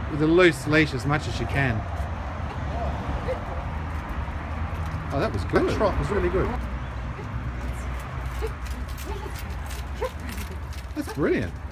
with a loose leash as much as you can. Oh, that was good. That trot was really good. That's brilliant.